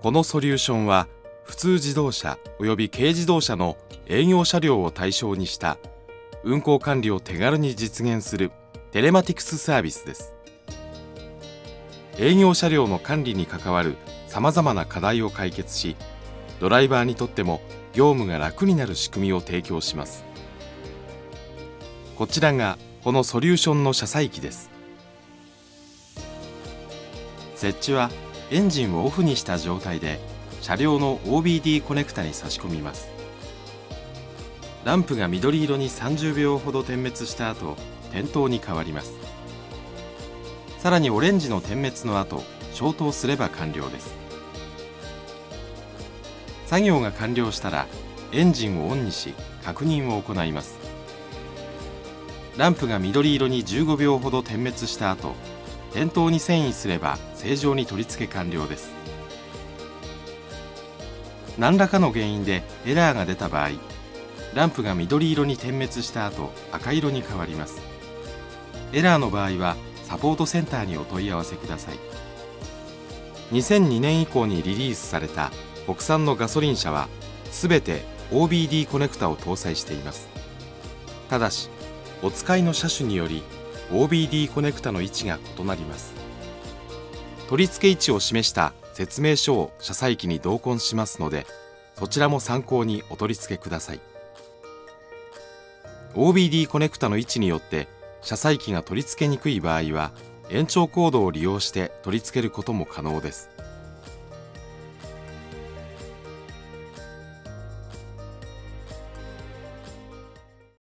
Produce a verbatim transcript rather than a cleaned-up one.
このソリューションは普通自動車および軽自動車の営業車両を対象にした運行管理を手軽に実現するテレマティクスサービスです。営業車両の管理に関わるさまざまな課題を解決し、ドライバーにとっても業務が楽になる仕組みを提供します。こちらがこのソリューションの車載機です。設置はエンジンをオフにした状態で車両の オービーディー コネクタに差し込みます。ランプが緑色にさんじゅうびょうほど点滅した後、点灯に変わります。さらにオレンジの点滅の後、消灯すれば完了です。作業が完了したらエンジンをオンにし確認を行います。ランプが緑色にじゅうごびょうほど点滅した後、点灯に遷移すれば正常に取り付け完了です。何らかの原因でエラーが出た場合、ランプが緑色に点滅した後赤色に変わります。エラーの場合はサポートセンターにお問い合わせください。にせんにねん以降にリリースされた国産のガソリン車はすべて オービーディー コネクタを搭載しています。ただしお使いの車種により オービーディー コネクタの位置が異なります。取り付け位置を示した説明書を車載機に同梱しますので、そちらも参考にお取り付けください。オービーディー コネクタの位置によって車載機が取り付けにくい場合は延長コードを利用して取り付けることも可能です。